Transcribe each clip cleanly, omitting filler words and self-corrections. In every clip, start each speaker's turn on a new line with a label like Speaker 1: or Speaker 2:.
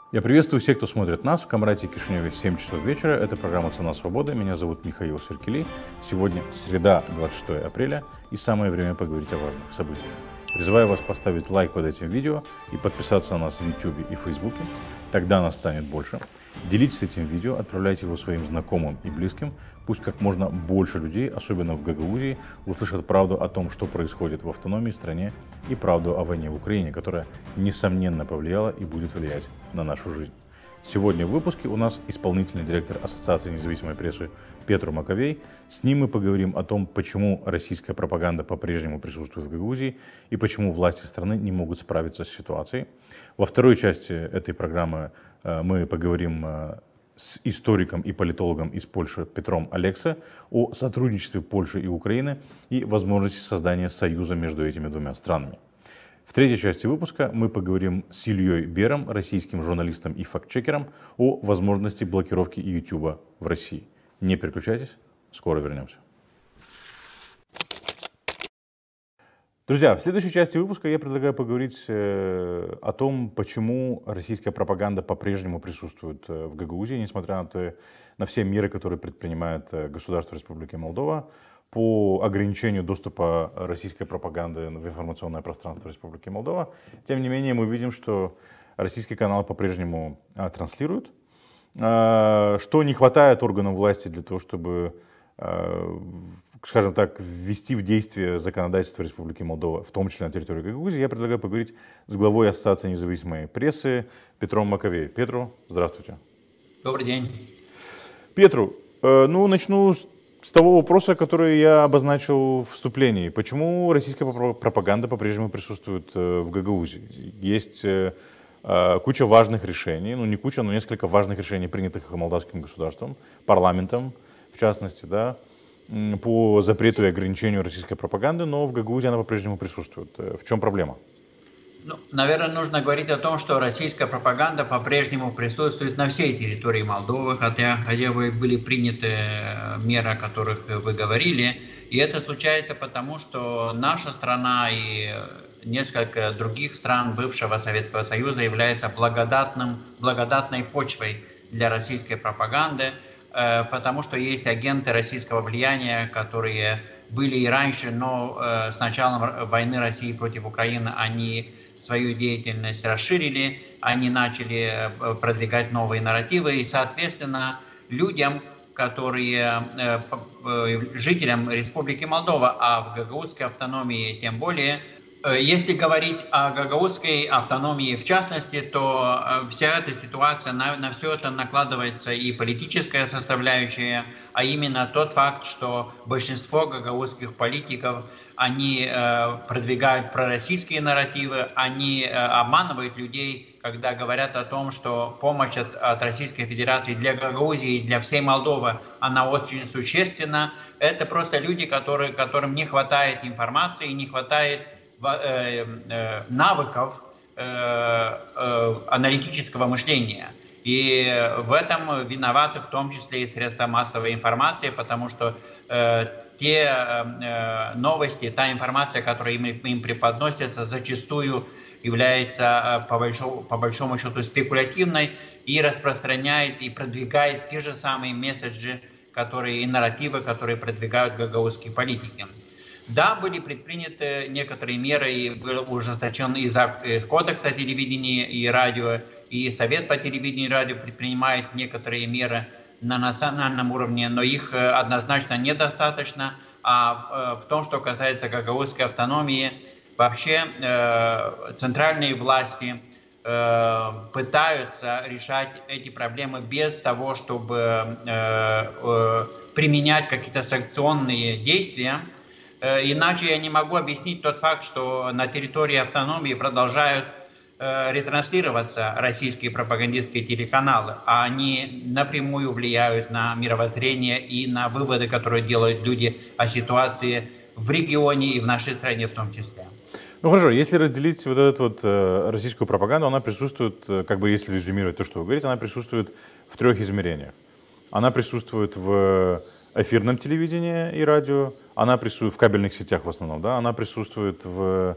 Speaker 1: Я приветствую всех, кто смотрит нас в Камрате и Кишиневе в 7 часов вечера. Это программа «Цена свободы». Меня зовут Михаил Серкели. Сегодня среда, 26 апреля, и самое время поговорить о важных событиях. Призываю вас поставить лайк под этим видео и подписаться на нас в YouTube и Facebook. Тогда нас станет больше. Делитесь этим видео, отправляйте его своим знакомым и близким. Пусть как можно больше людей, особенно в Гагаузии, услышат правду о том, что происходит в автономии стране, и правду о войне в Украине, которая, несомненно, повлияла и будет влиять на нашу жизнь. Сегодня в выпуске у нас исполнительный директор Ассоциации независимой прессы Петру Маковей. С ним мы поговорим о том, почему российская пропаганда по-прежнему присутствует в Гагаузии и почему власти страны не могут справиться с ситуацией. Во второй части этой программы мы поговорим с историком и политологом из Польши Петром Алексе о сотрудничестве Польши и Украины и возможности создания союза между этими двумя странами. В третьей части выпуска мы поговорим с Ильей Бером, российским журналистом и фактчекером, о возможности блокировки YouTube в России. Не переключайтесь, скоро вернемся. Друзья, в следующей части выпуска я предлагаю поговорить о том, почему российская пропаганда по-прежнему присутствует в Гагаузии, несмотря на все меры, которые предпринимает государство Республики Молдова по ограничению доступа российской пропаганды в информационное пространство Республики Молдова. Тем не менее, мы видим, что российские каналы по-прежнему транслируют, что не хватает органам власти для того, чтобы, скажем так, ввести в действие законодательство Республики Молдова, в том числе на территории Гагаузии. Я предлагаю поговорить с главой Ассоциации независимой прессы Петром Маковей. Петру, здравствуйте.
Speaker 2: Добрый день.
Speaker 1: Петру, начну с того вопроса, который я обозначил в вступлении. Почему российская пропаганда по-прежнему присутствует в Гагаузии? Есть куча важных решений, не куча, но несколько важных решений, принятых молдавским государством, парламентом, в частности, да, по запрету и ограничению российской пропаганды, но в Гагаузии она по-прежнему присутствует. В чем проблема?
Speaker 2: Наверное, нужно говорить о том, что российская пропаганда по-прежнему присутствует на всей территории Молдовы, хотя были приняты меры, о которых вы говорили. И это случается потому, что наша страна и несколько других стран бывшего Советского Союза являются благодатной почвой для российской пропаганды, потому что есть агенты российского влияния, которые были и раньше, но с началом войны России против Украины они свою деятельность расширили, они начали продвигать новые нарративы, и, соответственно, жителям Республики Молдова, а в Гагаузской автономии тем более, если говорить о гагаузской автономии в частности, то вся эта ситуация, на все это накладывается и политическая составляющая, а именно тот факт, что большинство гагаузских политиков, они продвигают пророссийские нарративы, они обманывают людей, когда говорят о том, что помощь от Российской Федерации для Гагаузии и для всей Молдовы, она очень существенна. Это просто люди, которым не хватает информации, не хватает навыков аналитического мышления. И в этом виноваты в том числе и средства массовой информации, потому что те новости, та информация, которая им преподносится, зачастую является по большому счету спекулятивной и распространяет и продвигает те же самые месседжи и нарративы, которые продвигают гагаузские политики. Да, были предприняты некоторые меры, и был ужесточен и кодекс о телевидении и радио, и Совет по телевидению и радио предпринимает некоторые меры на национальном уровне, но их однозначно недостаточно. А в том, что касается гагаузской автономии, вообще центральные власти пытаются решать эти проблемы без того, чтобы применять какие-то санкционные действия. Иначе я не могу объяснить тот факт, что на территории автономии продолжают ретранслироваться российские пропагандистские телеканалы, а они напрямую влияют на мировоззрение и на выводы, которые делают люди о ситуации в регионе и в нашей стране в том числе.
Speaker 1: Хорошо, если разделить вот эту российскую пропаганду, она присутствует, если резюмировать то, что вы говорите, она присутствует в 3 измерениях. Она присутствует в эфирном телевидении и радио, она присутствует в кабельных сетях в основном, да, она присутствует в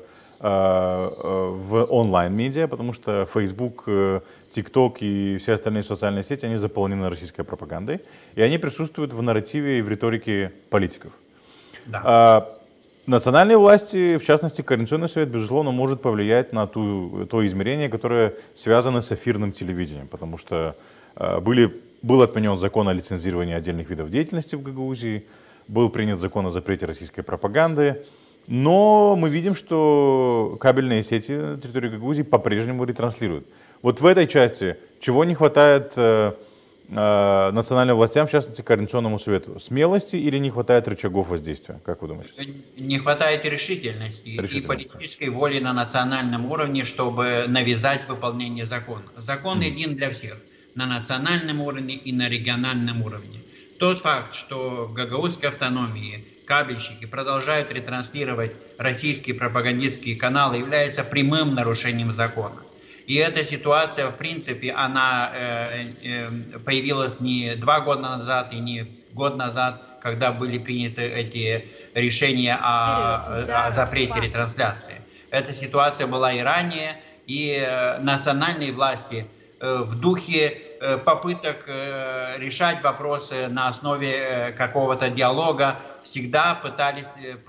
Speaker 1: в онлайн-медиа, потому что Facebook, TikTok и все остальные социальные сети, они заполнены российской пропагандой, и они присутствуют в нарративе и в риторике политиков.
Speaker 2: Да.
Speaker 1: Национальные власти, в частности, Координационный совет, безусловно, может повлиять на то измерение, которое связано с эфирным телевидением, потому что был отменен закон о лицензировании отдельных видов деятельности в Гагаузии, был принят закон о запрете российской пропаганды, но мы видим, что кабельные сети на территории Гагаузии по-прежнему ретранслируют. Вот в этой части чего не хватает национальным властям, в частности, Координационному совету? Смелости или не хватает рычагов воздействия? Как вы думаете?
Speaker 2: Не хватает решительности и политической воли на национальном уровне, чтобы навязать выполнение закона. Закон един для всех, на национальном уровне и на региональном уровне. Тот факт, что в гагаузской автономии кабельщики продолжают ретранслировать российские пропагандистские каналы, является прямым нарушением закона. И эта ситуация, в принципе, она появилась не 2 года назад и не год назад, когда были приняты эти решения о запрете ретрансляции. Эта ситуация была и ранее, и национальные власти в духе попыток решать вопросы на основе какого-то диалога всегда пытались,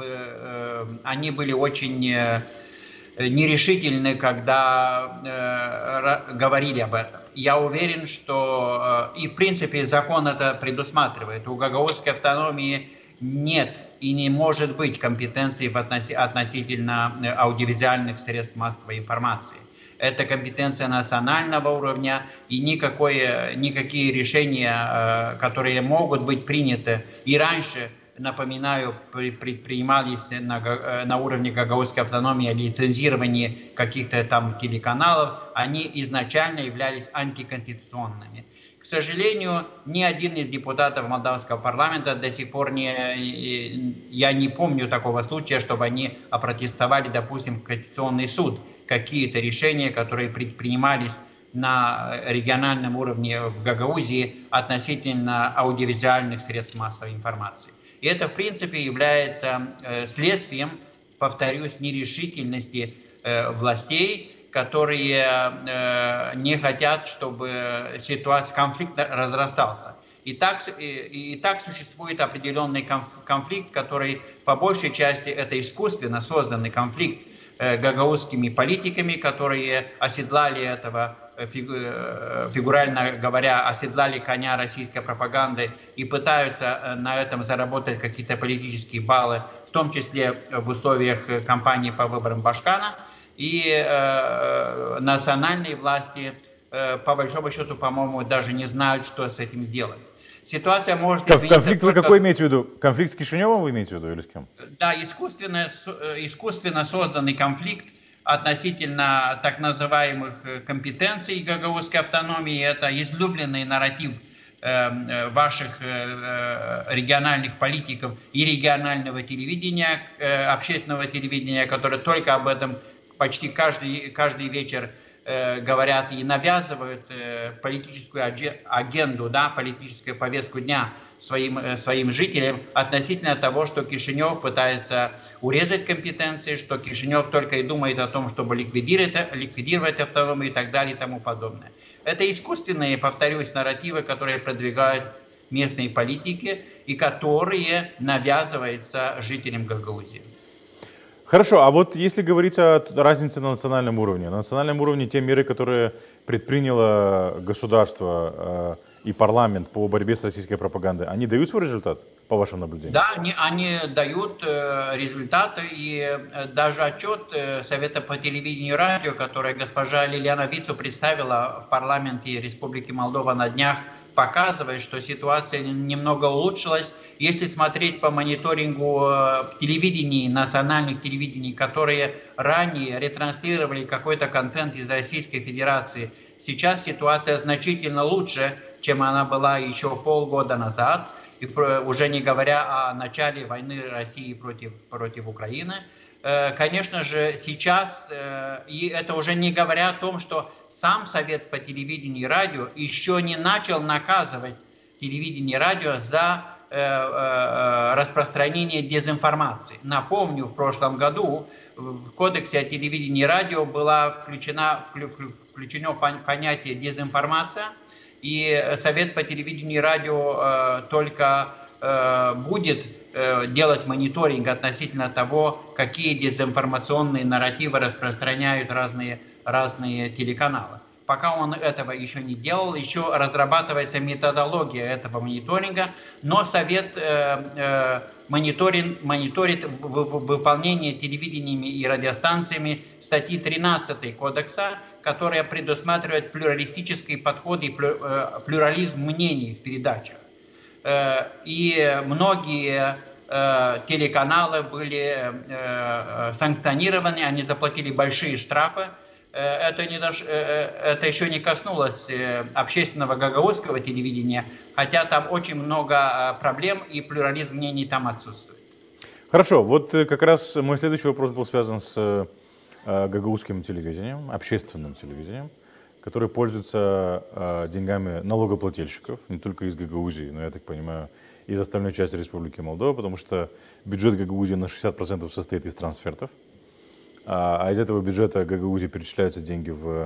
Speaker 2: они были очень нерешительны, когда говорили об этом. Я уверен, что и в принципе закон это предусматривает. У гагаузской автономии нет и не может быть компетенции относительно аудиовизуальных средств массовой информации. Это компетенция национального уровня, и никакие решения, которые могут быть приняты и раньше, напоминаю, предпринимались на уровне гагаузской автономии о лицензировании каких-то там телеканалов, они изначально являлись антиконституционными. К сожалению, ни один из депутатов молдавского парламента до сих пор я не помню такого случая, чтобы они опротестовали, допустим, в Конституционный суд какие-то решения, которые предпринимались на региональном уровне в Гагаузии относительно аудиовизуальных средств массовой информации. И это, в принципе, является следствием, повторюсь, нерешительности властей, которые не хотят, чтобы конфликт разрастался. И так существует определенный конфликт, который по большей части это искусственно созданный конфликт гагаузскими политиками, которые оседлали этого, фигурально говоря, оседлали коня российской пропаганды и пытаются на этом заработать какие-то политические баллы, в том числе в условиях кампании по выборам Башкана. И национальные власти, по большому счету, по-моему, даже не знают, что с этим делать. Ситуация может измениться.
Speaker 1: Конфликт вы какой имеете в виду? Конфликт с Кишиневым вы имеете в виду или с кем?
Speaker 2: Да, искусственно созданный конфликт относительно так называемых компетенций гагаузской автономии. Это излюбленный нарратив ваших региональных политиков и регионального телевидения, общественного телевидения, которое только об этом почти каждый вечер говорят и навязывают политическую агенду, да, политическую повестку дня своим жителям относительно того, что Кишинев пытается урезать компетенции, что Кишинев только и думает о том, чтобы ликвидировать автономию и так далее и тому подобное. Это искусственные, повторюсь, нарративы, которые продвигают местные политики и которые навязываются жителям Гагаузии.
Speaker 1: Хорошо, а вот если говорить о разнице на национальном уровне те меры, которые предприняло государство и парламент по борьбе с российской пропагандой, они дают свой результат, по вашим наблюдениям?
Speaker 2: Да, они дают результаты, и даже отчет Совета по телевидению и радио, который госпожа Лилиана Вицу представила в парламенте Республики Молдова на днях, показывает, что ситуация немного улучшилась. Если смотреть по мониторингу телевидений, национальных телевидений, которые ранее ретранслировали какой-то контент из Российской Федерации, сейчас ситуация значительно лучше, чем она была еще полгода назад, и уже не говоря о начале войны России против Украины. Конечно же, сейчас, и это уже не говоря о том, что сам Совет по телевидению и радио еще не начал наказывать телевидение и радио за распространения дезинформации. Напомню, в прошлом году в Кодексе о телевидении и радио было включено понятие дезинформация, и Совет по телевидению и радио только будет делать мониторинг относительно того, какие дезинформационные нарративы распространяют разные телеканалы. Пока он этого еще не делал, еще разрабатывается методология этого мониторинга, но Совет мониторит выполнение телевидениями и радиостанциями статьи 13 Кодекса, которая предусматривает плюралистический подход и плюрализм мнений в передачах. И многие телеканалы были санкционированы, они заплатили большие штрафы. Это еще не коснулось общественного гагаузского телевидения, хотя там очень много проблем и плюрализм мнений там отсутствует.
Speaker 1: Хорошо, вот как раз мой следующий вопрос был связан с гагаузским телевидением, общественным телевидением, которое пользуется деньгами налогоплательщиков, не только из Гагаузии, но, я так понимаю, из остальной части Республики Молдова, потому что бюджет Гагаузии на 60% состоит из трансфертов. А из этого бюджета Гагаузии перечисляются деньги в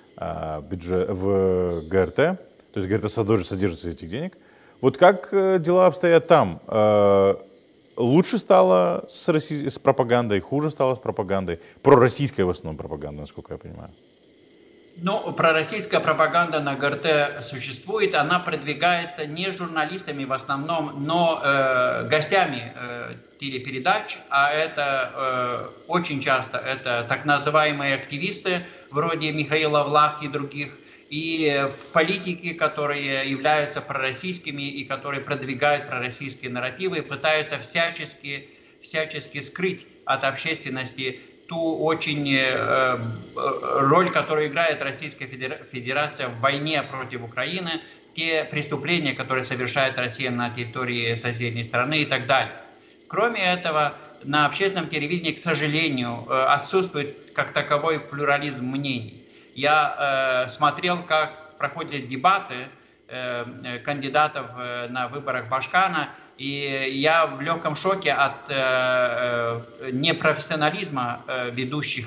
Speaker 1: ГРТ, то есть ГРТ содержится из этих денег. Вот как дела обстоят там? Лучше стало с пропагандой, хуже стало с пропагандой? Пророссийская в основном пропаганда, насколько я понимаю.
Speaker 2: Ну, пророссийская пропаганда на ГРТ существует, она продвигается не журналистами в основном, но гостями телепередач, а это очень часто это так называемые активисты, вроде Михаила Влахи и других, и политики, которые являются пророссийскими и которые продвигают пророссийские нарративы, пытаются всячески скрыть от общественности ту очень роль, которую играет Российская Федерация в войне против Украины, те преступления, которые совершает Россия на территории соседней страны и так далее. Кроме этого, на общественном телевидении, к сожалению, отсутствует как таковой плюрализм мнений. Я смотрел, как проходят дебаты кандидатов на выборах Башкана, и я в легком шоке от непрофессионализма ведущих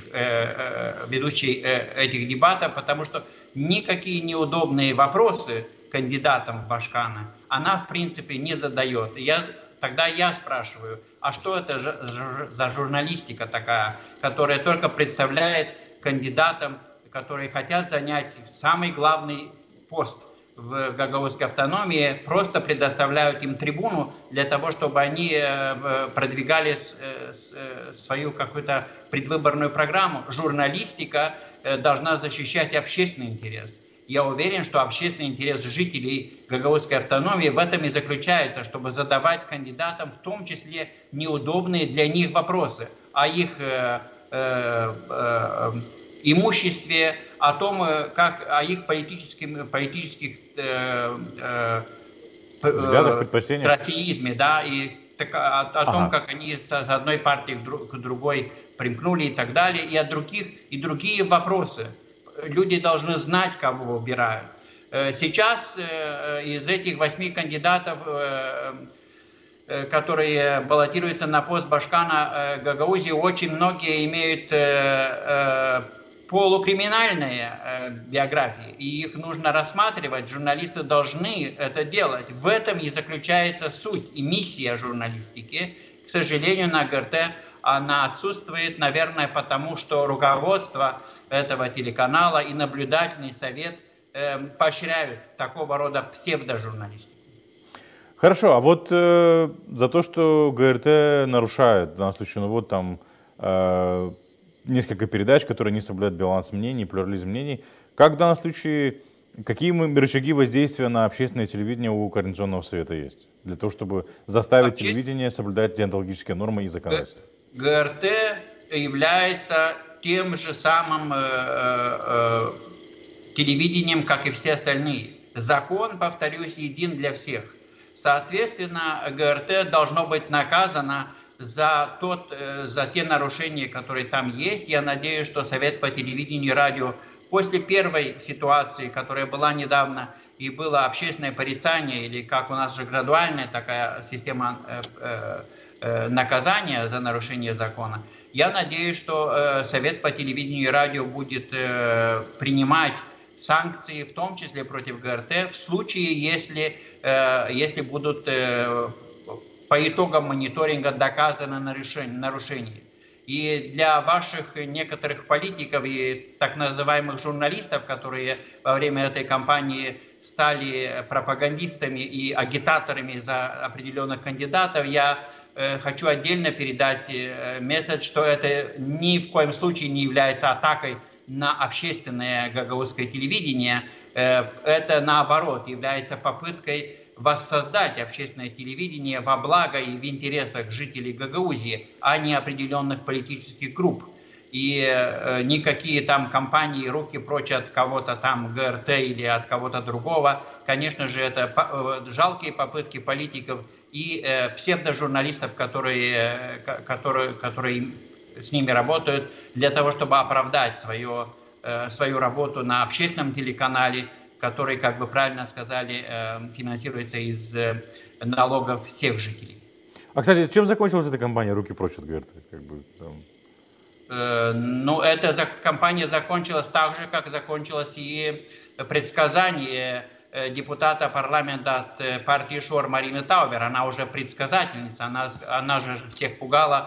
Speaker 2: этих дебатов, потому что никакие неудобные вопросы кандидатам в Башкана она в принципе не задает. Тогда я спрашиваю, а что это за журналистика такая, которая только представляет кандидатам, которые хотят занять самый главный пост в гагаузской автономии, просто предоставляют им трибуну для того, чтобы они продвигали свою какую-то предвыборную программу. Журналистика должна защищать общественный интерес. Я уверен, что общественный интерес жителей гагаузской автономии в этом и заключается, чтобы задавать кандидатам в том числе неудобные для них вопросы о их имуществе, о том, о их политических расизме, да, и о том, как они с одной партии к другой примкнули и так далее, и другие вопросы. Люди должны знать, кого выбирают. Сейчас из этих 8 кандидатов, которые баллотируются на пост Башкана Гагаузии, очень многие имеют полукриминальные биографии, и их нужно рассматривать, журналисты должны это делать. В этом и заключается суть и миссия журналистики. К сожалению, на ГРТ она отсутствует, наверное, потому что руководство этого телеканала и наблюдательный совет поощряют такого рода псевдожурналистику.
Speaker 1: Хорошо, а вот за то, что ГРТ нарушает, в данном случае, ну вот там несколько передач, которые не соблюдают баланс мнений, плюрализм мнений, как в данном случае, какие рычаги воздействия на общественное телевидение у Координационного совета есть? Для того, чтобы заставить телевидение соблюдать деонтологические нормы и законодательство.
Speaker 2: ГРТ является тем же самым телевидением, как и все остальные. Закон, повторюсь, един для всех. Соответственно, ГРТ должно быть наказано за те нарушения, которые там есть. Я надеюсь, что Совет по телевидению и радио после первой ситуации, которая была недавно, и было общественное порицание, или как у нас же градуальная такая система наказания за нарушение закона. Я надеюсь, что Совет по телевидению и радио будет принимать санкции, в том числе против ГРТ, в случае, если будут по итогам мониторинга доказаны нарушения. И для ваших некоторых политиков и так называемых журналистов, которые во время этой кампании стали пропагандистами и агитаторами за определенных кандидатов, я хочу отдельно передать месседж, что это ни в коем случае не является атакой на общественное гагаузское телевидение. Это, наоборот, является попыткой воссоздать общественное телевидение во благо и в интересах жителей Гагаузии, а не определенных политических групп. И никакие там кампании «Руки прочь от кого-то там ГРТ» или от кого-то другого, конечно же, это жалкие попытки политиков и псевдожурналистов, которые с ними работают, для того, чтобы оправдать свою работу на общественном телеканале, который, как вы правильно сказали, финансируется из налогов всех жителей.
Speaker 1: А, кстати, чем закончилась эта кампания «Руки прочь от ГРТ»?
Speaker 2: Ну, эта кампания закончилась так же, как закончилось и предсказание депутата парламента от партии ШОР Марины Таубер. Она уже предсказательница, она же всех пугала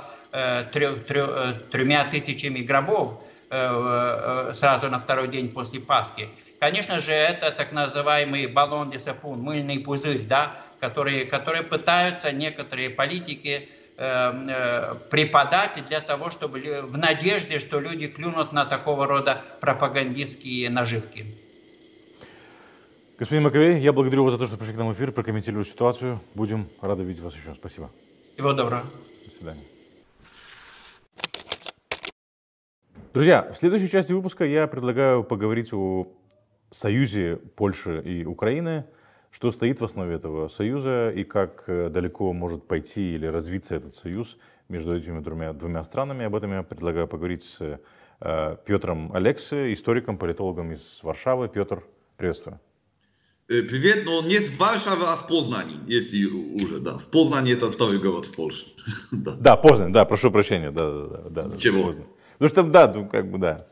Speaker 2: 3000 гробов сразу на второй день после Пасхи. Конечно же, это так называемый баллон де сапун, мыльный пузырь, да, которые пытаются некоторые политики преподать для того, чтобы в надежде, что люди клюнут на такого рода пропагандистские наживки.
Speaker 1: Господин Маковей, я благодарю вас за то, что пришли к нам в эфир, прокомментировали ситуацию. Будем рады видеть вас еще. Спасибо.
Speaker 2: Всего доброго.
Speaker 1: До свидания. Друзья, в следующей части выпуска я предлагаю поговорить о союзе Польши и Украины, что стоит в основе этого союза и как далеко может пойти или развиться этот союз между этими двумя странами. Об этом я предлагаю поговорить с Петром Алексе, историком, политологом из Варшавы. Петр, приветствую.
Speaker 3: Привет, но не с Варшавы, а с Познани, если уже, да. С Познани это второй город в Польше.
Speaker 1: Да, Познань, да, прошу прощения, да.
Speaker 3: Чего?
Speaker 1: Потому что, да, как бы, да,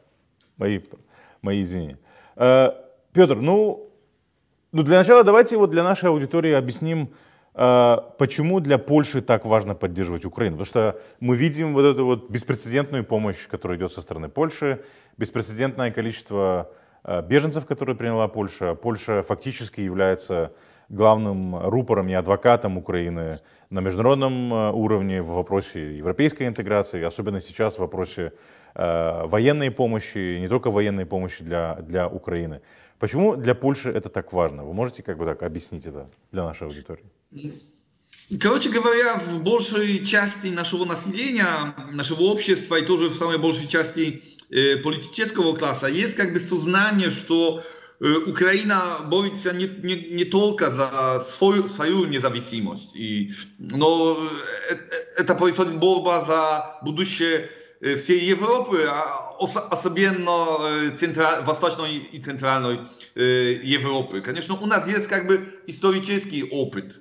Speaker 1: мои извинения. Петр, ну для начала давайте вот для нашей аудитории объясним, почему для Польши так важно поддерживать Украину. Потому что мы видим вот эту вот беспрецедентную помощь, которая идет со стороны Польши, беспрецедентное количество беженцев, которые приняла Польша. Польша фактически является главным рупором и адвокатом Украины на международном уровне в вопросе европейской интеграции, особенно сейчас в вопросе военной помощи, не только военной помощи для Украины. Почему для Польши это так важно? Вы можете как бы так объяснить это для нашей аудитории?
Speaker 3: Короче говоря, в большей части нашего населения, нашего общества и тоже в самой большей части политического класса есть как бы сознание, что Украина борется не только за свою независимость, но это происходит борьба за будущее всей Европы, особенно Восточной и Центральной Европы. Конечно, у нас есть как бы исторический опыт,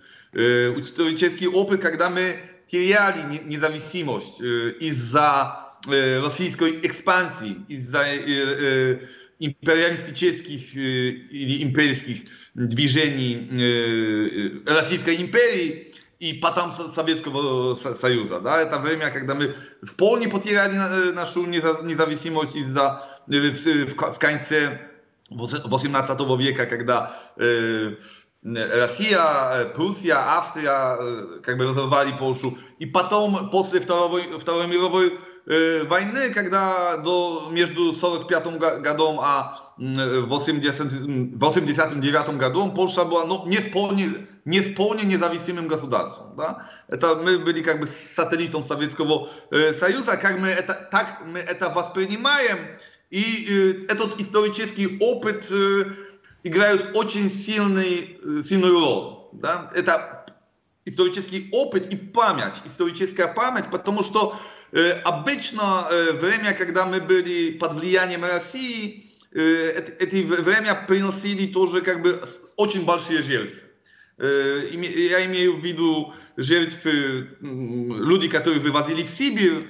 Speaker 3: когда мы теряли независимость из-за российской экспансии, из-за империалистических или имперских движений Российской империи и потом Советского Союза. Да? Это время, когда мы вполне потеряли нашу независимость в конце 18 века, когда Россия, Пруссия, Австрия как бы разорвали Польшу. И потом, после Второй мировой войны, когда между 1945 годом и 1989 годом Польша была не вполне независимым государством. Да? Мы были как бы сателлитом Советского Союза, так мы это воспринимаем. И этот исторический опыт играет очень сильную роль. Да? Это исторический опыт и память, историческая память, потому что обычно время, когда мы были под влиянием России, эти время приносили тоже как бы очень большие жертвы. Я имею в виду жертвы людей, которые вывозили в Сибирь,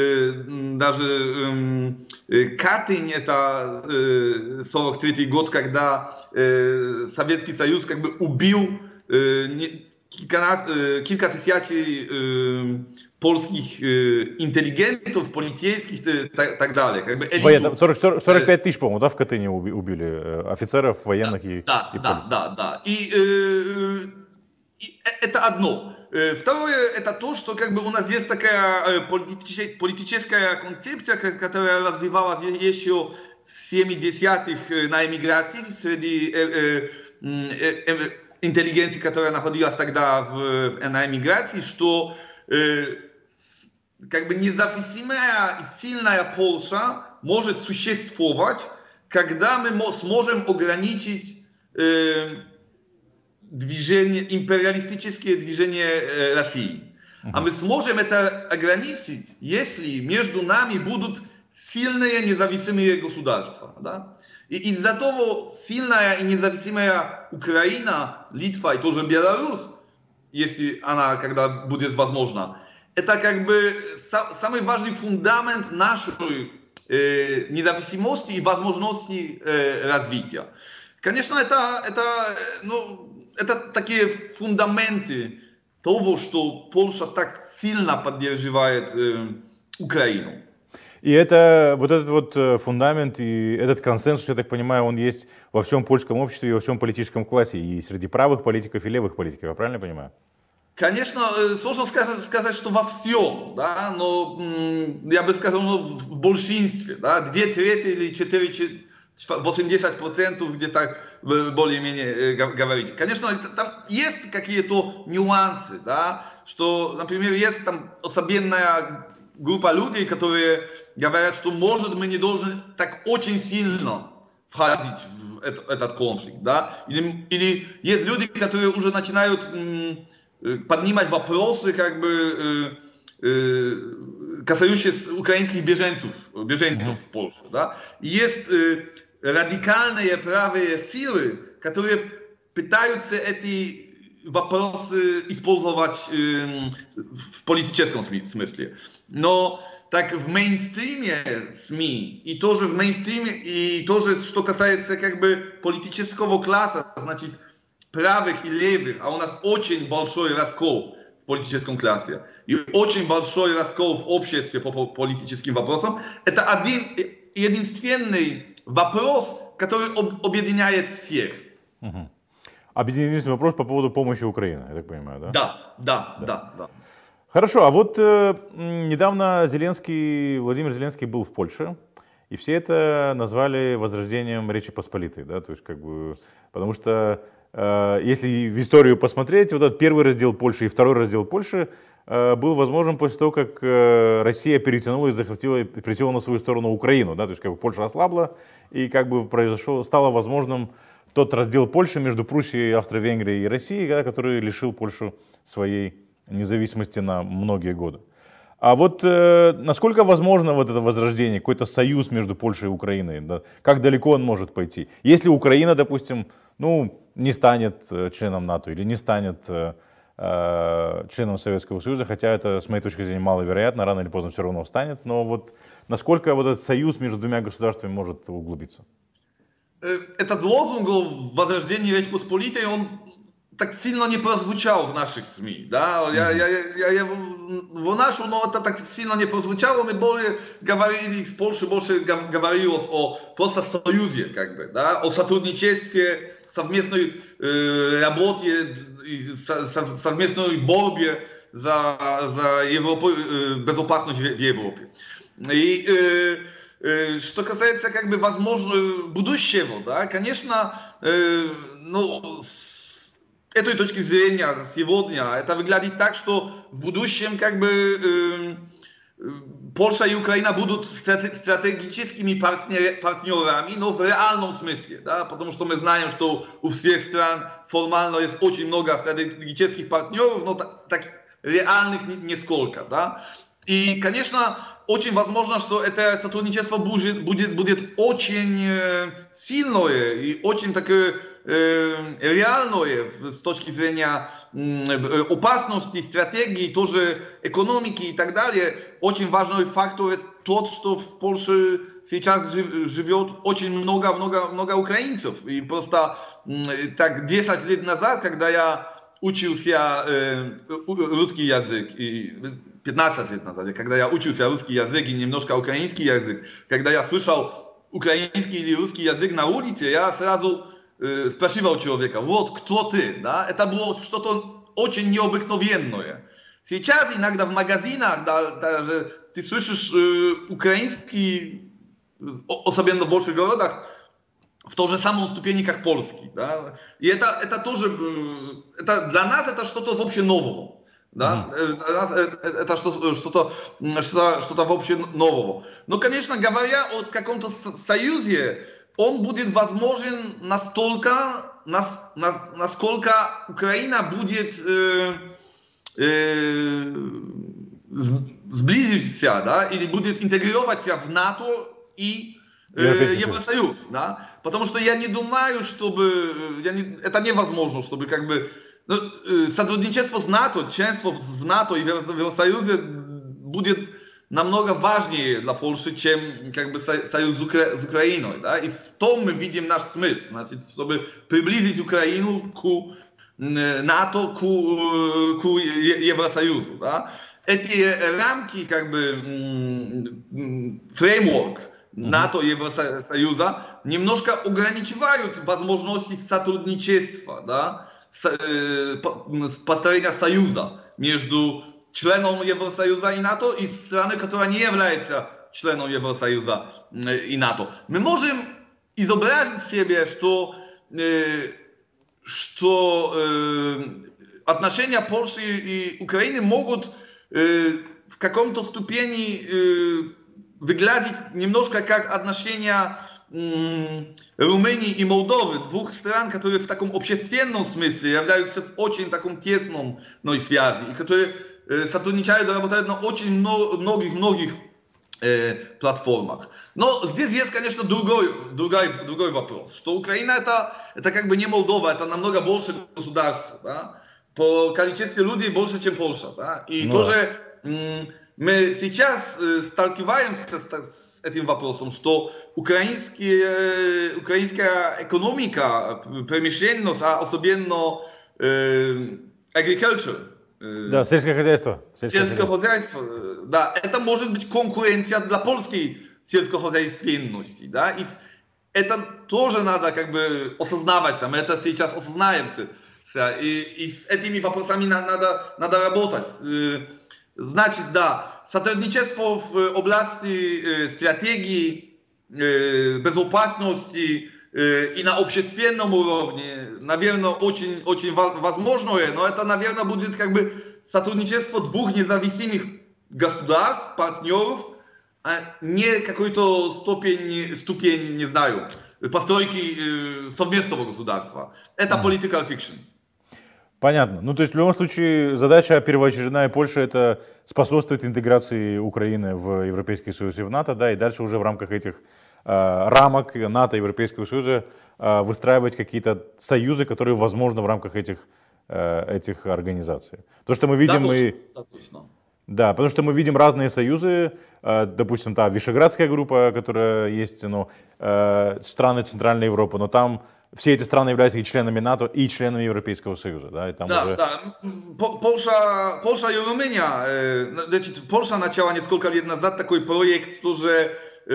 Speaker 3: даже Катынь, это 43-й год, когда Советский Союз как бы убил kilka tysięcy polskich inteligentów, полицейских и так далее. Как бы
Speaker 1: 45 тысяч, по-моему, да, в Катыни убили офицеров, военных и
Speaker 3: да. И это одно. Второе, это то, что как бы у нас есть такая политическая концепция, которая развивалась еще в 70-х на эмиграции среди интеллигенции, которая находилась тогда на эмиграции, что как бы независимая и сильная Польша может существовать, когда мы сможем ограничить империалистические движения России. А мы сможем это ограничить, если между нами будут сильные независимые государства. Да? И из-за того сильная и независимая Украина, Литва и тоже Беларусь, если она когда будет возможна, это как бы самый важный фундамент нашей независимости и возможности развития. Конечно, это такие фундаменты того, что Польша так сильно поддерживает Украину.
Speaker 1: И это, вот этот вот фундамент и этот консенсус, я так понимаю, он есть во всем польском обществе и во всем политическом классе, и среди правых политиков и левых политиков, я правильно понимаю?
Speaker 3: Конечно, сложно сказать, что во всем, да, но я бы сказал, в большинстве, да, 2/3 или 80% где-то более-менее говорить. Конечно, там есть какие-то нюансы, да, что, например, есть там особенная группа людей, которые говорят, что, может, мы не должны так очень сильно входить в этот конфликт, да, или есть люди, которые уже начинают поднимать вопросы, как бы, касающиеся украинских беженцев в Польше, да. И есть радикальные правые силы, которые пытаются эти вопросы использовать в политическом смысле. Но так в мейнстриме СМИ, и тоже в мейнстриме, и тоже, что касается как бы политического класса, значит, правых и левых, а у нас очень большой раскол в политическом классе, и очень большой раскол в обществе по политическим вопросам, это один единственный вопрос, который объединяет всех.
Speaker 1: Объединительный вопрос по поводу помощи Украине, я так понимаю, да?
Speaker 3: Да.
Speaker 1: Хорошо, а вот недавно Владимир Зеленский был в Польше, и все это назвали возрождением Речи Посполитой, да, то есть как бы, потому что если в историю посмотреть, вот этот первый раздел Польши и второй раздел Польши был возможен после того, как Россия перетянула и притянула на свою сторону Украину, да, то есть как бы Польша ослабла, и как бы стало возможным тот раздел Польши между Пруссией, Австро-Венгрией и Россией, да, который лишил Польшу своей независимости на многие годы. А вот насколько возможно вот это возрождение, какой-то союз между Польшей и Украиной, да? Как далеко он может пойти? Если Украина, допустим, не станет членом НАТО или не станет членом Советского Союза, хотя это, с моей точки зрения, маловероятно, рано или поздно все равно станет, но вот насколько вот этот союз между двумя государствами может углубиться?
Speaker 3: Этот лозунг о возрождении Речи Посполитой, он так сильно не прозвучал в наших СМИ, да, я в нашу, но это так сильно не прозвучало, мы более говорили, в Польше больше говорилось о просто союзе, как бы, да, о сотрудничестве, совместной работе, совместной борьбе за Европу, безопасность в Европе. И что касается как бы возможного будущего, да, конечно, с этой точки зрения сегодня это выглядит так, что в будущем как бы Польша и Украина будут стратегическими партнерами, но в реальном смысле, да, потому что мы знаем, что у всех стран формально есть очень много стратегических партнеров, но так реальных нисколько, да. И, конечно, очень возможно, что это сотрудничество будет очень сильное и очень такое реальное с точки зрения опасности, стратегии, тоже экономики и так далее. Очень важный фактор тот, что в Польше сейчас живет очень много украинцев. И просто так 10 лет назад, когда я учился русский язык, и 15 лет назад, когда я учился русский язык и немножко украинский язык, когда я слышал украинский или русский язык на улице, я сразу спрашивал человека: вот кто ты, да? Это было что-то очень необыкновенное. Сейчас иногда в магазинах даже ты слышишь украинский, особенно в больших городах, в той же самой ступени, как польский. Да? И это тоже, для нас это что-то вообще нового. Да? Для нас это что-то вообще нового. Но, конечно, говоря о каком-то союзе, он будет возможен настолько, насколько Украина будет сблизиться, да, или будет интегрироваться в НАТО и Евросоюз, да, потому что я не думаю, это невозможно, чтобы как бы сотрудничество с НАТО, членство в НАТО и в Евросоюзе будет намного важнее для Польши, чем как бы союз с Украиной, да, и в том мы видим наш смысл, значит, чтобы приблизить Украину к НАТО, к Евросоюзу, да. Эти рамки, как бы, фреймворк НАТО и Евросоюза немножко ограничивают возможности сотрудничества, да, построения союза между членом Евросоюза и НАТО и страной, которая не является членом Евросоюза и НАТО. Мы можем изобразить себе, что отношения Польши и Украины могут в каком-то ступени выглядеть немножко как отношения Румынии и Молдовы, двух стран, которые в таком общественном смысле являются в очень таком тесном связи, и которые сотрудничают и работают на очень многих платформах. Но здесь есть, конечно, другой вопрос, что Украина это как бы не Молдова, это намного больше государство, да? По количеству людей больше, чем Польша. Да? И тоже мы сейчас сталкиваемся с этим вопросом, что украинская экономика, промышленность, а особенно agriculture,
Speaker 1: да, сельское хозяйство.
Speaker 3: Сельское хозяйство, да, это может быть конкуренция для польской сельскохозяйственности, да, и это тоже надо как бы осознаваться, мы это сейчас осознаем, и с этими вопросами надо работать. Значит, да, сотрудничество в области стратегии, безопасности и на общественном уровне, наверное, очень возможное, но это, наверное, будет как бы сотрудничество двух независимых государств, партнеров, а не какой-то ступень, не знаю, постройки совместного государства. Это political fiction.
Speaker 1: Понятно. Ну, то есть, в любом случае, задача первоочередная Польши — это способствовать интеграции Украины в Европейский Союз и в НАТО, да, и дальше уже в рамках этих рамок НАТО и Европейского Союза выстраивать какие-то союзы, которые возможны в рамках этих организаций. То, что мы видим, да, потому что мы видим разные союзы, допустим, та Вишеградская группа, которая есть, страны Центральной Европы, но там все эти страны являются и членами НАТО, и членами Европейского Союза. Да, и там уже...
Speaker 3: да. Польша и Румыния, значит, Польша начала несколько лет назад такой проект тоже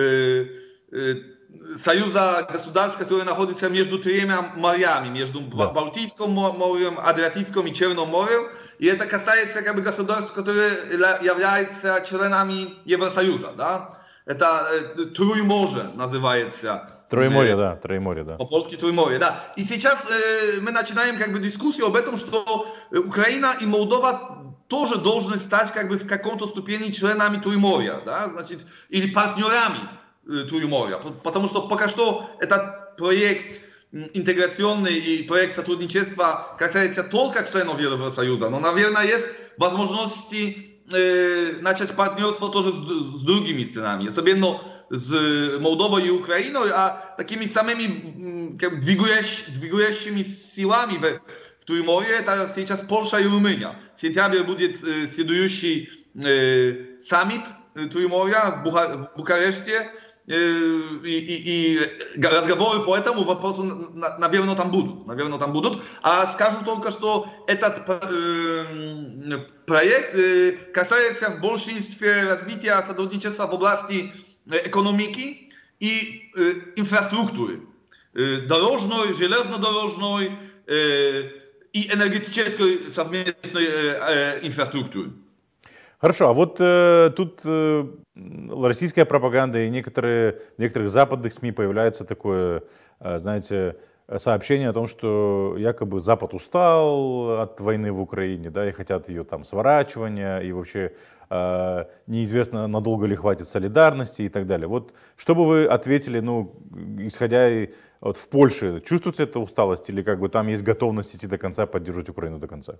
Speaker 3: союза государств, которые находятся между тремя морями, между Балтийским морем, Адриатическим и Черным морем. И это касается как бы государств, которые являются членами Евросоюза. Да? Это Троеморье называется.
Speaker 1: Троеморье, да, Троеморье, да.
Speaker 3: По-польски Троеморье, да. И сейчас мы начинаем как бы дискуссию об этом, что Украина и Молдова тоже должны стать как бы в каком-то ступени членами Троеморья, да, значит, или партнерами Троеморья. Потому что пока что этот проект интеграционный и проект сотрудничества касается только членов Евросоюза, но, наверное, есть возможности начать партнерство тоже с другими странами, особенно с Молдовой и Украиной, а такими самыми как, двигающими силами в Триморье это сейчас Польша и Румыния. В сентябре будет следующий саммит Триморья в Бухаресте, и разговоры по этому вопросу, наверное, там будут. А скажу только, что этот проект касается в большинстве развития сотрудничества в области экономики и инфраструктуры. Дорожной, железнодорожной и энергетической совместной инфраструктуры.
Speaker 1: Хорошо, а вот тут российская пропаганда и в некоторых западных СМИ появляется такое, знаете, сообщение о том, что якобы Запад устал от войны в Украине, да, и хотят ее там сворачивания, и вообще неизвестно, надолго ли хватит солидарности и так далее. Вот что бы вы ответили, ну, исходя вот в Польше, чувствуется эта усталость или как бы там есть готовность идти до конца, поддерживать Украину до конца?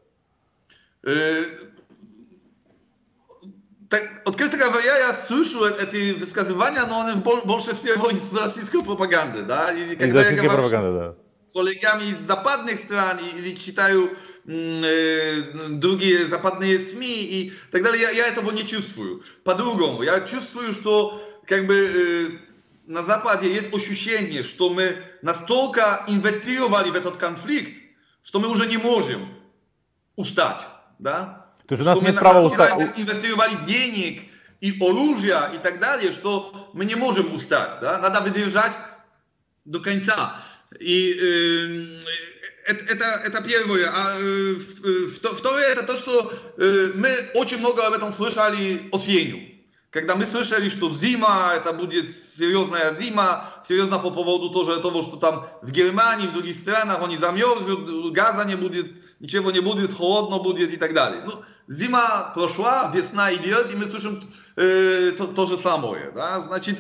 Speaker 3: Так, открыто говоря, я слышу эти высказывания, но они больше всего из российской пропаганды, да? И когда я говорю с коллегами из западных стран или читаю другие западные СМИ и так далее, я этого не чувствую. По-другому, я чувствую, что как бы на Западе есть ощущение, что мы настолько инвестировали в этот конфликт, что мы уже не можем устать, да?
Speaker 1: То есть у нас нет права устать.
Speaker 3: Мы инвестировали денег и оружия и так далее, что мы не можем устать. Да? Надо выдержать до конца. И это первое. А второе, это то, что мы очень много об этом слышали осенью. Когда мы слышали, что зима, это будет серьезная зима, серьезно по поводу тоже того, что там в Германии, в других странах они замерзнут, газа не будет, ничего не будет, холодно будет и так далее. Ну, зима прошла, весна идет, и мы слышим то же самое. Да? Значит,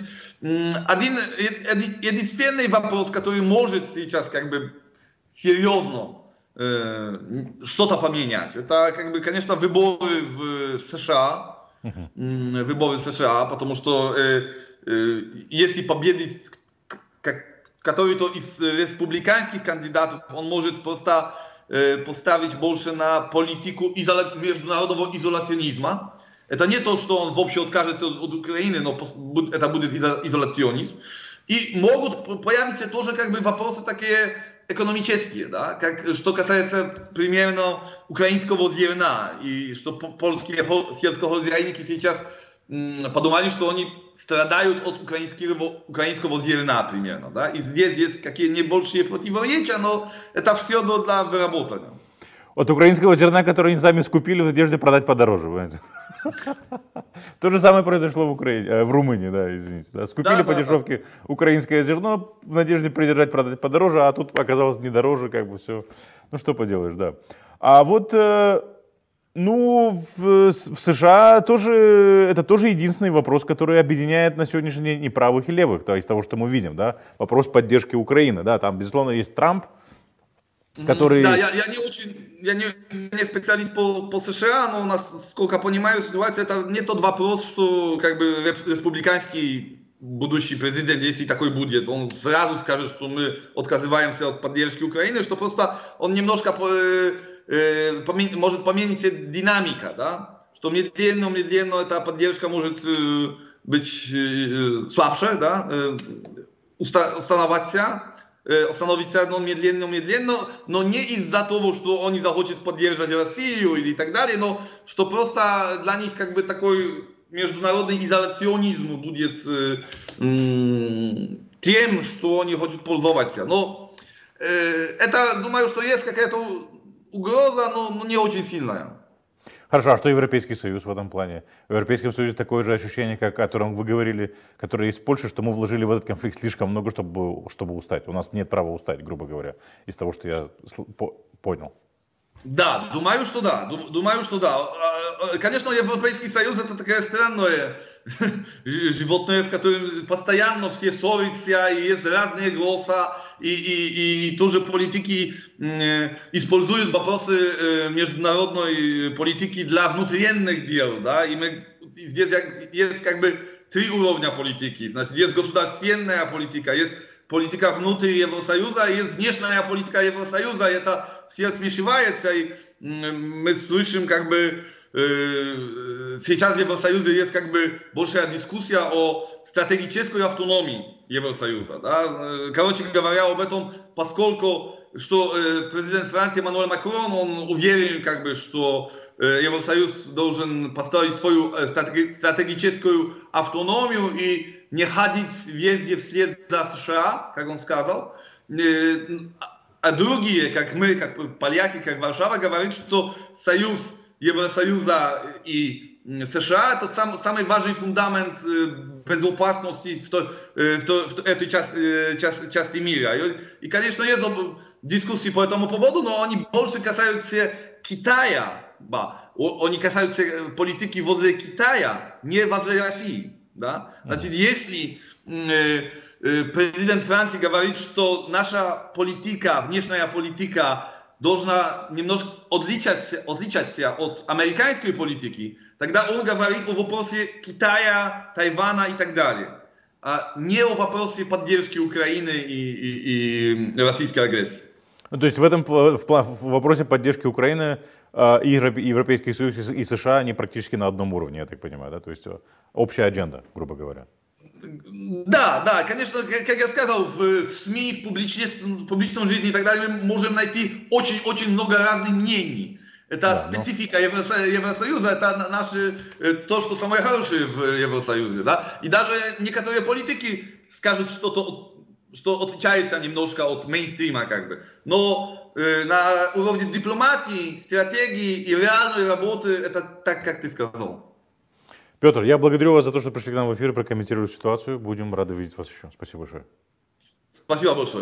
Speaker 3: единственный вопрос, который может сейчас как бы серьезно что-то поменять, это, как бы, конечно, выборы в США. Выборы в США, потому что если победит который-то из республиканских кандидатов, он может просто поставить больше на политику международного изоляционизма. Это не то, что он вообще откажется от Украины, но это будет изоляционизм. И могут появиться тоже как бы вопросы такие экономические, да, как, что касается примерно украинского зерна, и что польские сельскохозяйники сейчас подумали, что они страдают от украинского зерна примерно, да, и здесь есть какие небольшие противоречия, но это все для выработания.
Speaker 1: От украинского зерна, которое они сами скупили в надежде продать подороже, понимаете? То же самое произошло в Украине, в Румынии, да, извините. Да. Скупили по дешевке украинское зерно в надежде придержать, продать подороже, а тут оказалось не дороже, как бы все. Ну что поделаешь, да. А вот, ну, в США тоже, это тоже единственный вопрос, который объединяет на сегодняшний день и правых, и левых, то есть того, что мы видим, да. Вопрос поддержки Украины, да, там, безусловно, есть Трамп, который...
Speaker 3: Да, я не специалист по США, но у нас, сколько понимаю, ситуация, это не тот вопрос, что как бы республиканский будущий президент, если такой будет, он сразу скажет, что мы отказываемся от поддержки Украины, что просто он немножко может поменяться динамика, да, что медленно эта поддержка может быть слабше, да, остановиться медленно, но не из-за того, что они захотят поддержать Россию или так далее, но что просто для них как бы такой международный изоляционизм будет тем, что они хотят пользоваться. Но это, думаю, что есть какая-то угроза, но не очень сильная.
Speaker 1: Хорошо, а что Европейский Союз в этом плане? В Европейском Союзе такое же ощущение, как, о котором вы говорили, которое есть в Польше, что мы вложили в этот конфликт слишком много, чтобы устать. У нас нет права устать, грубо говоря, из того, что я понял.
Speaker 3: Да, думаю, что да. Конечно, Европейский Союз это такое странное животное, в котором постоянно все ссорятся, и есть разные голоса, и тоже политики используют вопросы международной политики для внутренних дел, да, и здесь есть как бы три уровня политики, значит, есть государственная политика, есть политика внутри Евросоюза, есть внешняя политика Евросоюза, это все смешивается, и мы слышим как бы сейчас в Евросоюзе есть как бы большая дискуссия о стратегической автономии Евросоюза. Да? Короче говоря, об этом, поскольку что президент Франции Эммануэль Макрон, он уверен, как бы, что Евросоюз должен построить свою стратегическую автономию и не ходить везде вслед за США, как он сказал. А другие, как мы, как поляки, как Варшава, говорят, что союз Евросоюза и США это самый важный фундамент безопасности в этой части мира. И, конечно, есть дискуссии по этому поводу, но они больше касаются Китая. Они касаются политики возле Китая, не возле России. Да? Значит, если президент Франции говорит, что наша политика, внешняя политика должна немножко отличаться от американской политики, тогда он говорит о вопросе Китая, Тайвана и так далее, а не о вопросе поддержки Украины и российской агрессии.
Speaker 1: То есть в этом в вопросе поддержки Украины и Европейский Союз, и США, они практически на одном уровне, я так понимаю, да? То есть общая адженда, грубо говоря.
Speaker 3: Да, конечно, как я сказал, в СМИ, в публичном жизни и так далее мы можем найти очень много разных мнений. Это специфика Евросоюза, это то, что самое хорошее в Евросоюзе. Да? И даже некоторые политики скажут что-то, что отличается немножко от мейнстрима, как бы. Но на уровне дипломатии, стратегии и реальной работы это так, как ты сказал.
Speaker 1: Петр, я благодарю вас за то, что пришли к нам в эфир, прокомментировали ситуацию. Будем рады видеть вас еще. Спасибо большое.
Speaker 3: Спасибо большое.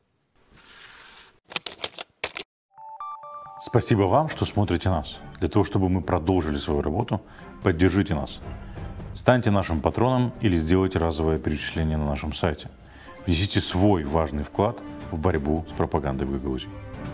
Speaker 1: Спасибо вам, что смотрите нас. Для того, чтобы мы продолжили свою работу, поддержите нас. Станьте нашим патроном или сделайте разовое перечисление на нашем сайте. Внесите свой важный вклад в борьбу с пропагандой в Гагаузии.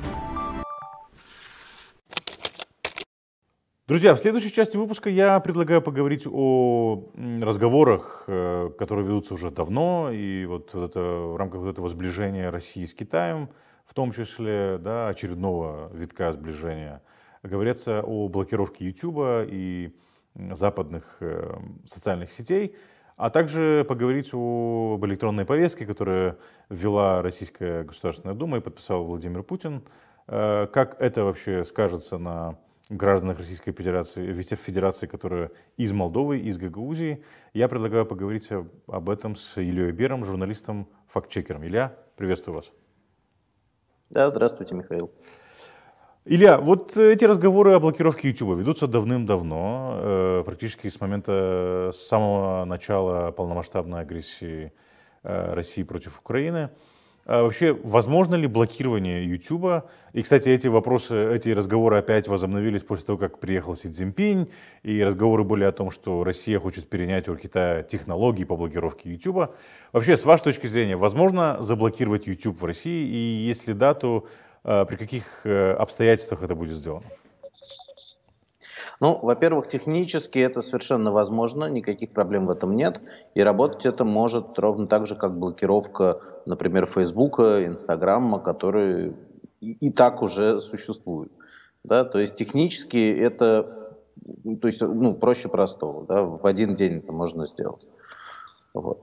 Speaker 1: Друзья, в следующей части выпуска я предлагаю поговорить о разговорах, которые ведутся уже давно, и вот это, в рамках вот этого сближения России с Китаем, в том числе, да, очередного витка сближения, говорится о блокировке YouTube и западных социальных сетей, а также поговорить об электронной повестке, которую ввела Российская Государственная Дума и подписал Владимир Путин. Как это вообще скажется на гражданах Российской Федерации, которые из Молдовы, из Гагаузии. Я предлагаю поговорить об этом с Ильей Бером, журналистом, фактчекером. Илья, приветствую вас.
Speaker 4: Да, здравствуйте, Михаил.
Speaker 1: Илья, вот эти разговоры о блокировке YouTube ведутся давным-давно, практически с самого начала полномасштабной агрессии России против Украины. Вообще, возможно ли блокирование YouTube? И, кстати, эти разговоры опять возобновились после того, как приехал Си Цзиньпинь, и разговоры были о том, что Россия хочет перенять у Китая технологии по блокировке YouTube. Вообще, с вашей точки зрения, возможно заблокировать YouTube в России? И если да, то при каких обстоятельствах это будет сделано?
Speaker 4: Ну, во-первых, технически это совершенно возможно, никаких проблем в этом нет. И работать это может ровно так же, как блокировка, например, Фейсбука, Инстаграма, которые и так уже существуют. Да? То есть технически это проще простого. Да? В один день это можно сделать. Вот.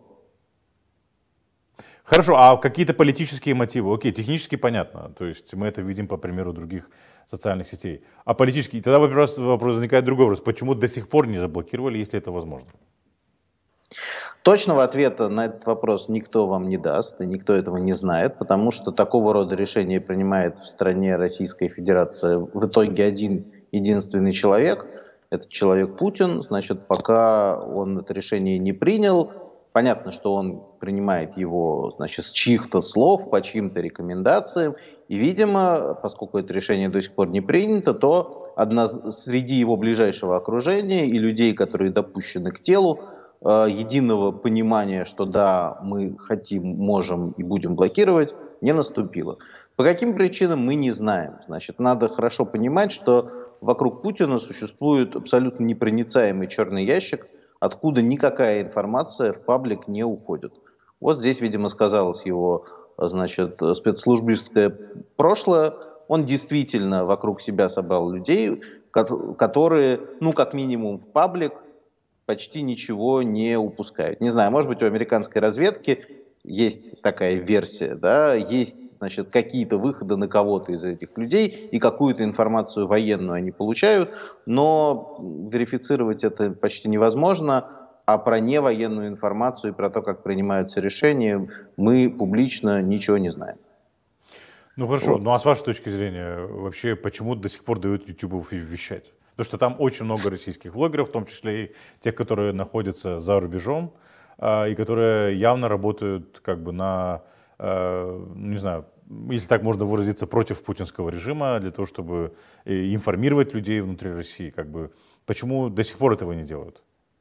Speaker 1: Хорошо, а какие-то политические мотивы? Окей, технически понятно, то есть мы это видим по примеру других социальных сетей. А политически, тогда вопрос возникает другой вопрос, почему до сих пор не заблокировали, если это возможно?
Speaker 4: Точного ответа на этот вопрос никто вам не даст, и никто этого не знает, потому что такого рода решения принимает в стране Российская Федерация в итоге один единственный человек, это человек Путин, значит, пока он это решение не принял, понятно, что он принимает его, значит, с чьих-то слов, по чьим-то рекомендациям. И, видимо, поскольку это решение до сих пор не принято, то среди его ближайшего окружения и людей, которые допущены к телу, единого понимания, что да, мы хотим, можем и будем блокировать, не наступило. По каким причинам, мы не знаем. Значит, надо хорошо понимать, что вокруг Путина существует абсолютно непроницаемый черный ящик, откуда никакая информация в паблик не уходит. Вот здесь, видимо, сказалось его, значит, спецслужбистское прошлое. Он действительно вокруг себя собрал людей, которые, ну, как минимум в паблик, почти ничего не упускают. Не знаю, может быть, у американской разведки есть такая версия, да, есть, значит, какие-то выходы на кого-то из этих людей, и какую-то информацию военную они получают, но верифицировать это почти невозможно, а про невоенную информацию и про то, как принимаются решения, мы публично ничего не знаем.
Speaker 1: Ну хорошо,
Speaker 4: Вот.
Speaker 1: ну а с вашей точки зрения, вообще, почему до сих пор дают YouTube вещать? Потому что там очень много российских блогеров, в том числе и тех, которые находятся за рубежом, и которые явно работают как бы на, не знаю, если так можно выразиться, против путинского режима, для того, чтобы информировать людей внутри России. Как бы, почему до сих пор этого не делают?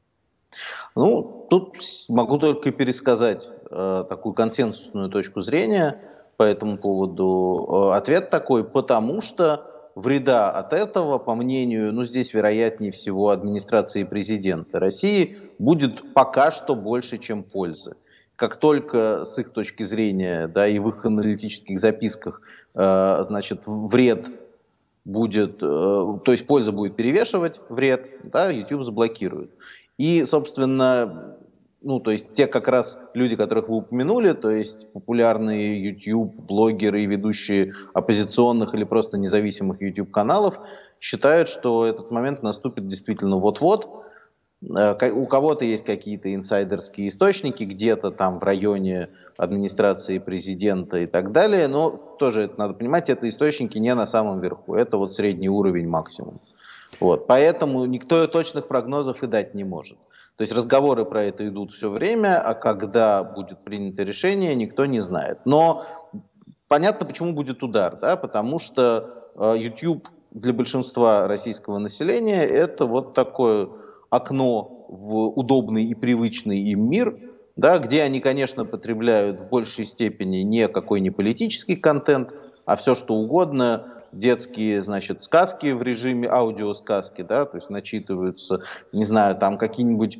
Speaker 4: Ну, тут могу только пересказать такую консенсусную точку зрения по этому поводу. Ответ такой: потому что вреда от этого, по мнению, ну здесь вероятнее всего администрации президента России, будет пока что больше, чем пользы. Как только с их точки зрения, да, и в их аналитических записках, значит, вред будет, то есть польза будет перевешивать вред, да, YouTube заблокирует. И, собственно, ну, то есть те как раз люди, которых вы упомянули, то есть популярные YouTube-блогеры и ведущие оппозиционных или просто независимых YouTube-каналов, считают, что этот момент наступит действительно вот-вот. У кого-то есть какие-то инсайдерские источники, где-то там в районе администрации президента и так далее, но тоже это надо понимать, это источники не на самом верху, это вот средний уровень максимум. Вот. Поэтому никто точных прогнозов и дать не может. То есть разговоры про это идут все время, а когда будет принято решение, никто не знает. Но понятно, почему будет удар, да? Потому что YouTube для большинства российского населения это вот такое окно в удобный и привычный им мир, да, где они, конечно, потребляют в большей степени не политический контент, а все что угодно. Детские, значит, сказки в режиме аудиосказки, да, то есть начитываются, не знаю, там какие-нибудь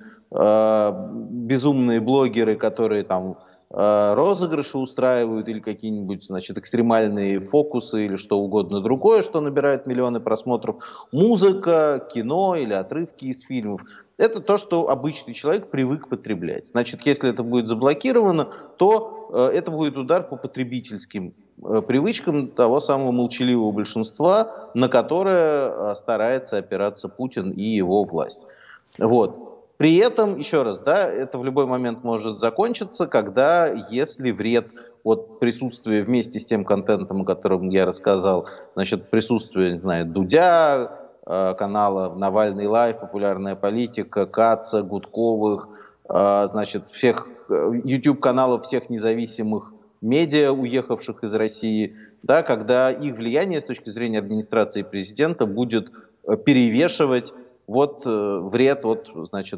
Speaker 4: безумные блогеры, которые там розыгрыши устраивают или какие-нибудь, значит, экстремальные фокусы или что угодно другое, что набирает миллионы просмотров, музыка, кино или отрывки из фильмов. Это то, что обычный человек привык потреблять. Значит, если это будет заблокировано, то это будет удар по потребительским привычкам того самого молчаливого большинства, на которое старается опираться Путин и его власть. Вот. При этом, еще раз, да, это в любой момент может закончиться, когда, если вред от присутствия вместе с тем контентом, о котором я рассказал, значит, присутствие, не знаю, Дудя, канала Навальный Лайв, популярная политика, Каца, Гудковых, значит, всех YouTube-каналов всех независимых медиа, уехавших из России, да, когда их влияние с точки зрения администрации президента будет перевешивать вот вред от, значит,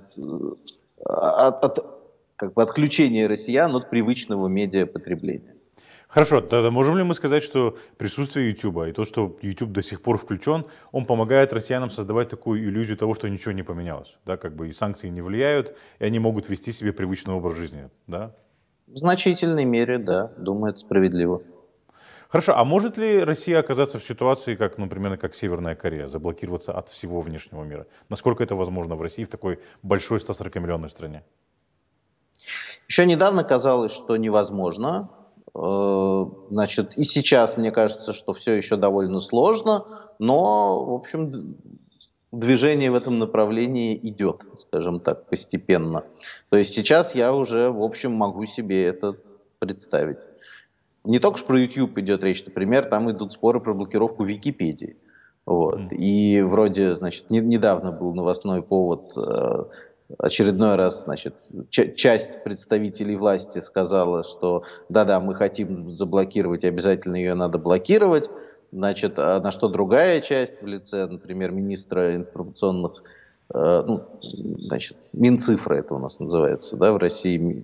Speaker 4: как бы отключения россиян от привычного медиапотребления.
Speaker 1: Хорошо, тогда можем ли мы сказать, что присутствие YouTube и то, что YouTube до сих пор включен, он помогает россиянам создавать такую иллюзию того, что ничего не поменялось, да, как бы и санкции не влияют, и они могут вести себе привычный образ жизни, да?
Speaker 4: В значительной мере, да, думаю, это справедливо.
Speaker 1: Хорошо, а может ли Россия оказаться в ситуации, как, например, как Северная Корея, заблокироваться от всего внешнего мира? Насколько это возможно в России, в такой большой 140-миллионной стране?
Speaker 4: Еще недавно казалось, что невозможно. Значит, и сейчас мне кажется, что все еще довольно сложно, но, в общем, движение в этом направлении идет, скажем так, постепенно. То есть сейчас я уже, в общем, могу себе это представить. Не только про YouTube идет речь, например, там идут споры про блокировку Википедии. Вот. И вроде, значит, недавно был новостной повод, очередной раз, значит, часть представителей власти сказала, что да-да, мы хотим заблокировать, обязательно ее надо блокировать. Значит, а на что другая часть в лице, например, министра информационных, ну, значит, Минцифры это у нас называется, да, в России,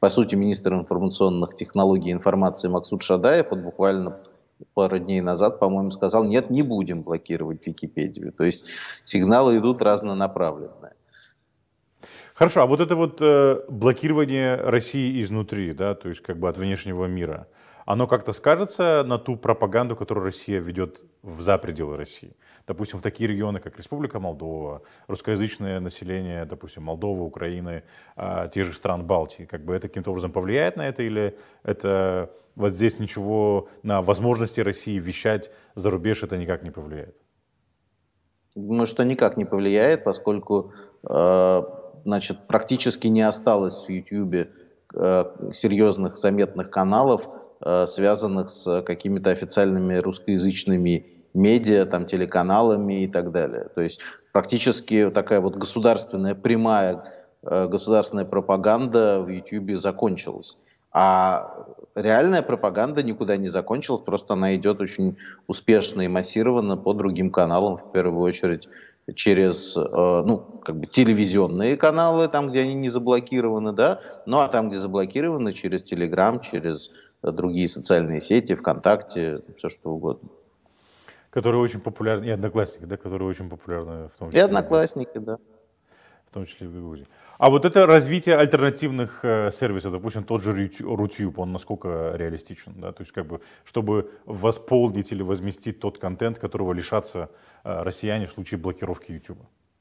Speaker 4: по сути, министр информационных технологий и информации Максут Шадаев вот буквально пару дней назад, по-моему, сказал: нет, не будем блокировать Википедию. То есть сигналы идут разнонаправленные.
Speaker 1: Хорошо, а вот это вот блокирование России изнутри, да, то есть как бы от внешнего мира, оно как-то скажется на ту пропаганду, которую Россия ведет за пределы России? Допустим, в такие регионы, как Республика Молдова, русскоязычное население, допустим, Молдовы, Украины, тех же стран Балтии, как бы это каким-то образом повлияет на это, или это вот здесь ничего на возможности России вещать за рубеж это никак не повлияет?
Speaker 4: Думаю, что никак не повлияет, поскольку значит, практически не осталось в YouTube серьезных, заметных каналов, связанных с какими-то официальными русскоязычными медиа, там, телеканалами и так далее. То есть практически такая вот государственная, прямая государственная пропаганда в YouTube закончилась. А реальная пропаганда никуда не закончилась, просто она идет очень успешно и массированно по другим каналам, в первую очередь через ну, как бы телевизионные каналы, там, где они не заблокированы, да, ну а там, где заблокированы, через Telegram, через другие социальные сети, ВКонтакте, все что угодно.
Speaker 1: Которые очень популярны, и Одноклассники, да, которые очень популярны в том числе.
Speaker 4: И Одноклассники, да.
Speaker 1: В том числе в Грузии. А вот это развитие альтернативных сервисов, допустим, тот же Рутюб, он насколько реалистичен, да, то есть как бы, чтобы восполнить или возместить тот контент, которого лишатся россияне в случае блокировки YouTube?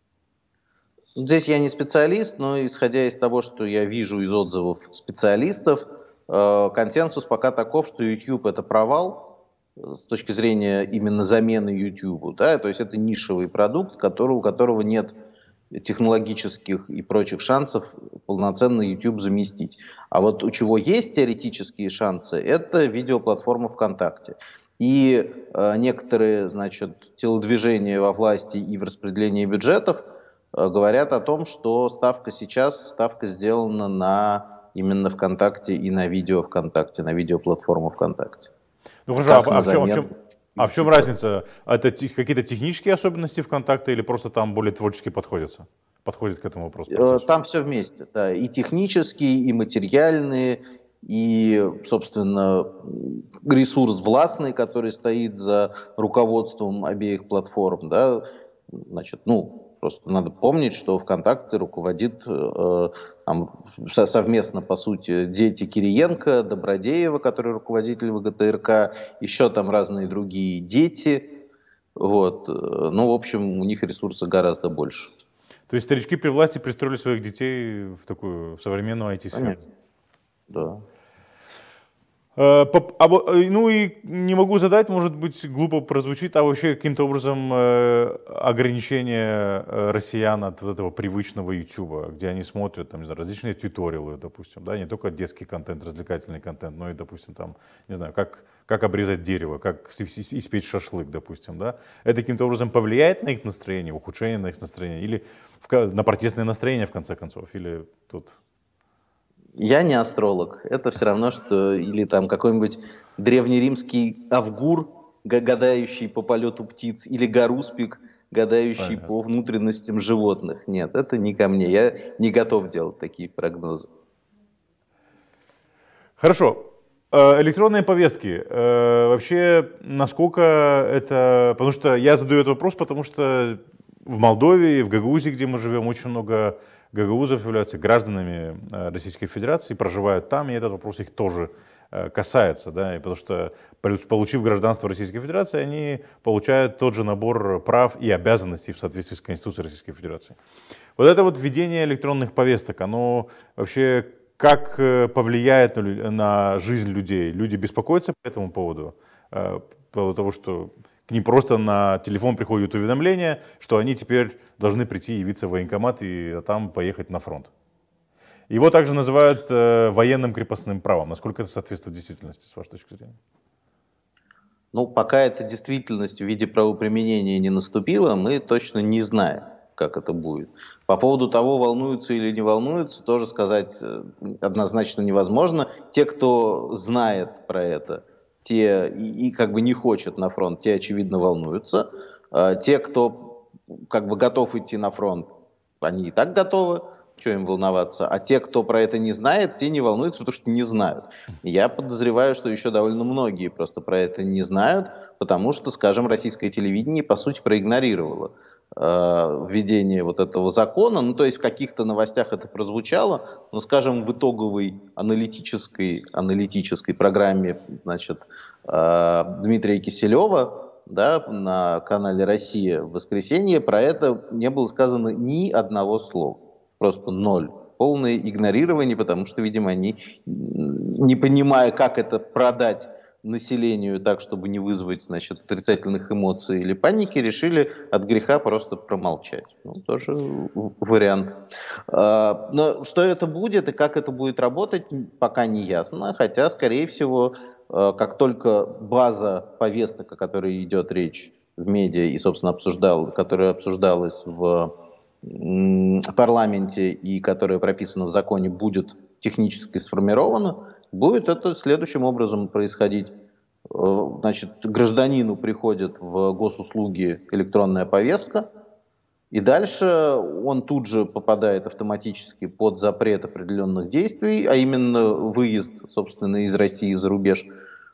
Speaker 4: Здесь я не специалист, но исходя из того, что я вижу из отзывов специалистов, консенсус пока таков, что YouTube это провал с точки зрения именно замены YouTube, да, то есть это нишевый продукт, у которого нет технологических и прочих шансов полноценно YouTube заместить. А вот у чего есть теоретические шансы, это видеоплатформа ВКонтакте. И некоторые, значит, телодвижения во власти и в распределении бюджетов говорят о том, что ставка сделана именно ВКонтакте и на видео ВКонтакте, на видеоплатформу ВКонтакте.
Speaker 1: Ну хорошо, а в чем разница? Это какие-то технические особенности ВКонтакте или просто там более творчески подходит к этому вопросу?
Speaker 4: Там все вместе, да, и технические, и материальные, и, собственно, ресурс властный, который стоит за руководством обеих платформ, да, значит, ну, просто надо помнить, что ВКонтакте руководит там, совместно, по сути, дети Кириенко, Добродеева, который руководитель ВГТРК, еще там разные другие дети. Вот. Ну, в общем, у них ресурсов гораздо больше.
Speaker 1: То есть старички при власти пристроили своих детей в современную IT-сферу?
Speaker 4: Да.
Speaker 1: Ну и не могу задать, может быть, глупо прозвучит, а вообще каким-то образом ограничение россиян от вот этого привычного YouTube, где они смотрят там, не знаю, различные тьюториалы, допустим, да, не только детский контент, развлекательный контент, но и, допустим, там, не знаю, как обрезать дерево, как испечь шашлык, допустим, да, это каким-то образом повлияет на их настроение, ухудшение на их настроение, или на протестное настроение, в конце концов, или тут...
Speaker 4: Я не астролог. Это все равно, что или там какой-нибудь древнеримский Авгур, гадающий по полету птиц, или Гаруспик, гадающий по внутренностям животных. Нет, это не ко мне. Я не готов делать такие прогнозы.
Speaker 1: Хорошо. Электронные повестки. Вообще, насколько это... Потому что я задаю этот вопрос, потому что в Молдове и в Гагаузии, где мы живем, очень много гагаузов являются гражданами Российской Федерации, проживают там, и этот вопрос их тоже касается, да, и потому что, получив гражданство Российской Федерации, они получают тот же набор прав и обязанностей в соответствии с Конституцией Российской Федерации. Вот это вот введение электронных повесток, оно вообще как повлияет на жизнь людей? Люди беспокоятся по этому поводу? По поводу того, что к ним просто на телефон приходят уведомления, что они теперь должны прийти, явиться в военкомат и там поехать на фронт. Его также называют военным крепостным правом. Насколько это соответствует действительности, с вашей точки зрения?
Speaker 4: Ну, пока эта действительность в виде правоприменения не наступила, мы точно не знаем, как это будет. По поводу того, волнуются или не волнуются, тоже сказать однозначно невозможно. Те, кто знает про это, те и как бы не хочет на фронт, те, очевидно, волнуются. Те, кто как бы готов идти на фронт, они и так готовы. что им волноваться, а те, кто про это не знает, те не волнуются, потому что не знают. Я подозреваю, что еще довольно многие просто про это не знают, потому что, скажем, российское телевидение, по сути, проигнорировало введение вот этого закона. Ну, то есть в каких-то новостях это прозвучало, но, скажем, в итоговой аналитической программе, значит, Дмитрия Киселева, да, на канале «Россия» в воскресенье про это не было сказано ни одного слова. Просто ноль. Полное игнорирование, потому что, видимо, они, не понимая, как это продать населению так, чтобы не вызвать, значит, отрицательных эмоций или паники, решили от греха просто промолчать. Ну, тоже вариант. Но что это будет и как это будет работать, пока не ясно. Хотя, скорее всего, как только база повесток, о которой идет речь в медиа и, собственно, которая обсуждалась в парламенте и которая прописана в законе, будет технически сформирована, будет это следующим образом происходить. Значит, гражданину приходит в госуслуги электронная повестка, и дальше он тут же попадает автоматически под запрет определенных действий, а именно выезд, собственно, из России за рубеж,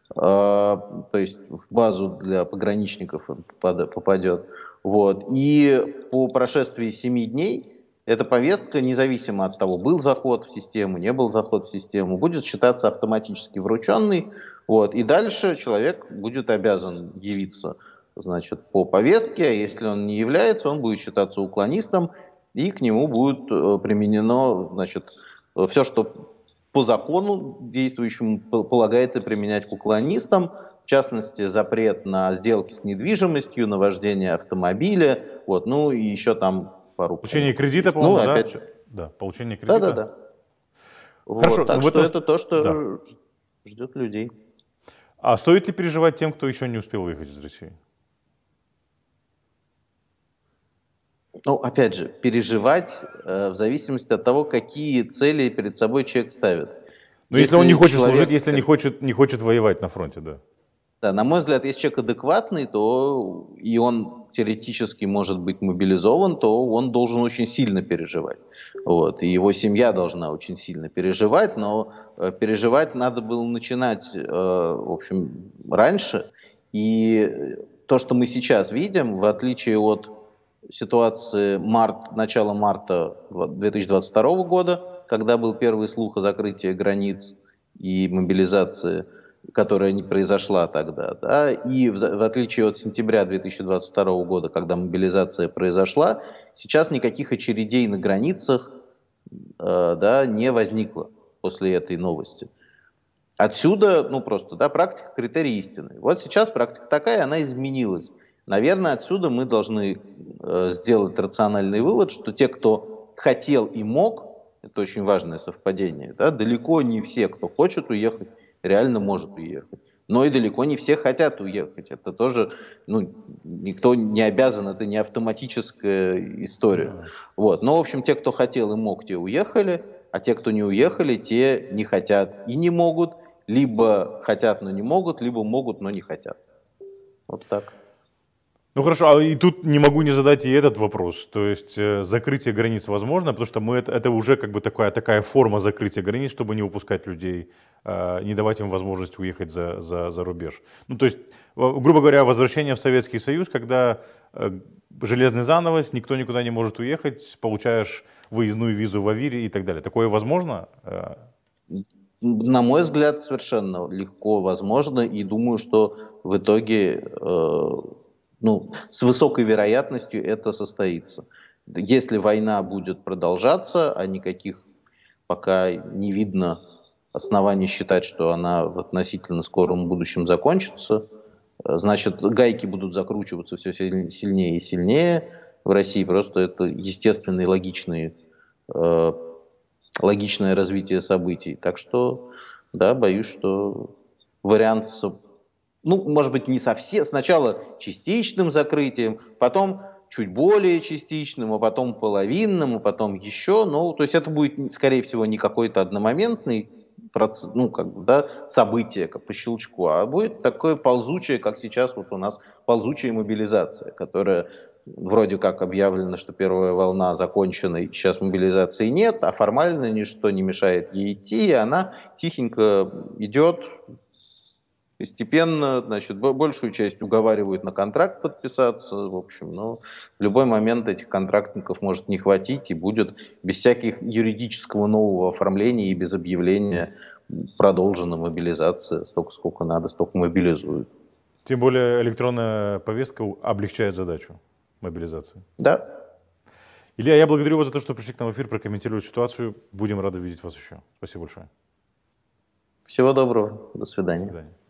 Speaker 4: то есть в базу для пограничников попадет. Вот. И по прошествии 7 дней эта повестка, независимо от того, был заход в систему, не был заход в систему, будет считаться автоматически врученной. Вот. И дальше человек будет обязан явиться, значит, по повестке, а если он не является, он будет считаться уклонистом, и к нему будет применено, значит, все, что по закону действующему полагается применять к уклонистам, в частности, запрет на сделки с недвижимостью, на вождение автомобиля, вот, ну и еще там пару...
Speaker 1: Получение кредита, по-моему,
Speaker 4: ну,
Speaker 1: да?
Speaker 4: Опять...
Speaker 1: Да, получение кредита.
Speaker 4: Да.
Speaker 1: Хорошо,
Speaker 4: вот, так что это то, что
Speaker 1: да.
Speaker 4: ждет людей.
Speaker 1: А стоит ли переживать тем, кто еще не успел выехать из России?
Speaker 4: Ну, опять же, переживать в зависимости от того, какие цели перед собой человек ставит.
Speaker 1: Но если он не хочет служить, если не хочет воевать на фронте, да.
Speaker 4: Да, на мой взгляд, если человек адекватный, то и он теоретически может быть мобилизован, то он должен очень сильно переживать. Вот. И его семья должна очень сильно переживать, но переживать надо было начинать, в общем, раньше. И то, что мы сейчас видим, в отличие от ситуации начала марта 2022 года, когда был первый слух о закрытии границ и мобилизации, которая не произошла тогда, да, и в отличие от сентября 2022 года, когда мобилизация произошла, сейчас никаких очередей на границах да, не возникло после этой новости. Отсюда, ну просто, да, практика критерий истины. Вот сейчас практика такая, она изменилась. Наверное, отсюда мы должны сделать рациональный вывод, что те, кто хотел и мог, это очень важное совпадение, да, далеко не все, кто хочет уехать, реально может уехать. Но и далеко не все хотят уехать. Это тоже, ну, никто не обязан, это не автоматическая история. Вот. Но, в общем, те, кто хотел и мог, те уехали, а те, кто не уехали, те не хотят и не могут, либо хотят, но не могут, либо могут, но не хотят. Вот так.
Speaker 1: Ну хорошо, а и тут не могу не задать и этот вопрос. То есть закрытие границ возможно, потому что это уже как бы такая форма закрытия границ, чтобы не упускать людей, не давать им возможность уехать за рубеж. Ну то есть, грубо говоря, возвращение в Советский Союз, когда железный занавес, никто никуда не может уехать, получаешь выездную визу в Авире и так далее. Такое возможно?
Speaker 4: На мой взгляд, совершенно легко возможно, и думаю, что в итоге... Ну, с высокой вероятностью это состоится. Если война будет продолжаться, а никаких пока не видно оснований считать, что она в относительно скором будущем закончится, значит, гайки будут закручиваться все сильнее и сильнее в России. Просто это естественное и логичное развитие событий. Так что, да, боюсь, что вариант... Ну, может быть, не совсем. Сначала частичным закрытием, потом чуть более частичным, а потом половинным, а потом еще. Ну, то есть это будет, скорее всего, не какой-то одномоментный процесс, ну, как бы, да, событие, как по щелчку, а будет такое ползучее, как сейчас вот у нас ползучая мобилизация, которая вроде как объявлено, что первая волна закончена, и сейчас мобилизации нет, а формально ничто не мешает ей идти, и она тихенько идет, постепенно, значит, большую часть уговаривают на контракт подписаться, в общем, но в любой момент этих контрактников может не хватить, и будет без всяких юридического нового оформления и без объявления продолжена мобилизация, столько, сколько надо, столько мобилизуют.
Speaker 1: Тем более электронная повестка облегчает задачу мобилизации.
Speaker 4: Да.
Speaker 1: Илья, я благодарю вас за то, что пришли к нам в эфир, прокомментировать ситуацию. Будем рады видеть вас еще. Спасибо большое.
Speaker 4: Всего доброго. До свидания.
Speaker 1: До свидания.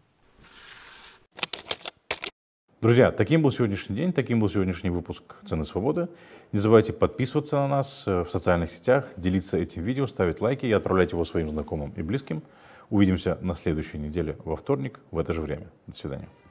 Speaker 1: Друзья, таким был сегодняшний день, таким был сегодняшний выпуск «Цены свободы». Не забывайте подписываться на нас в социальных сетях, делиться этим видео, ставить лайки и отправлять его своим знакомым и близким. Увидимся на следующей неделе во вторник в это же время. До свидания.